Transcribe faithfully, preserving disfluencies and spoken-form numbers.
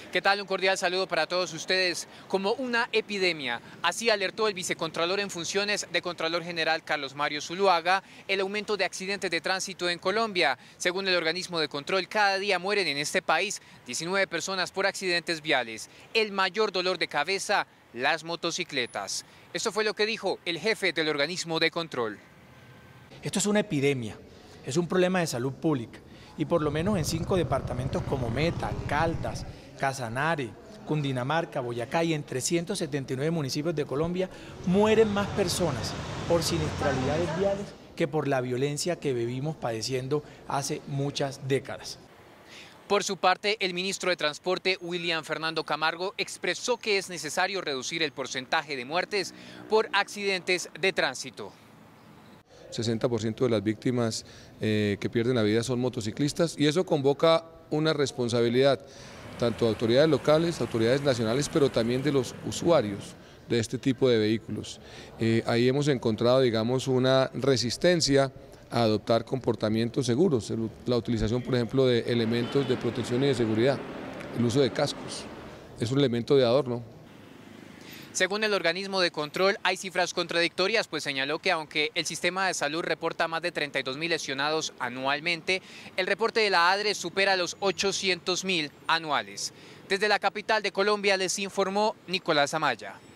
¿Qué tal? Un cordial saludo para todos ustedes. Como una epidemia, así alertó el vicecontralor en funciones de Contralor General Carlos Mario Zuluaga el aumento de accidentes de tránsito en Colombia. Según el organismo de control, cada día mueren en este país diecinueve personas por accidentes viales. El mayor dolor de cabeza, las motocicletas. Esto fue lo que dijo el jefe del organismo de control. Esto es una epidemia, es un problema de salud pública y por lo menos en cinco departamentos como Meta, Caldas, Casanare, Cundinamarca, Boyacá y en trescientos setenta y nueve municipios de Colombia mueren más personas por siniestralidades viales que por la violencia que vivimos padeciendo hace muchas décadas. Por su parte, el ministro de Transporte, William Fernando Camargo, expresó que es necesario reducir el porcentaje de muertes por accidentes de tránsito. sesenta por ciento de las víctimas eh, que pierden la vida son motociclistas y eso convoca una responsabilidad tanto de autoridades locales, autoridades nacionales, pero también de los usuarios de este tipo de vehículos. Eh, ahí hemos encontrado, digamos, una resistencia a adoptar comportamientos seguros, la utilización, por ejemplo, de elementos de protección y de seguridad, el uso de cascos, es un elemento de adorno. Según el organismo de control, hay cifras contradictorias, pues señaló que aunque el sistema de salud reporta más de treinta y dos mil lesionados anualmente, el reporte de la ADRE supera los ochocientos mil anuales. Desde la capital de Colombia les informó Nicolás Amaya.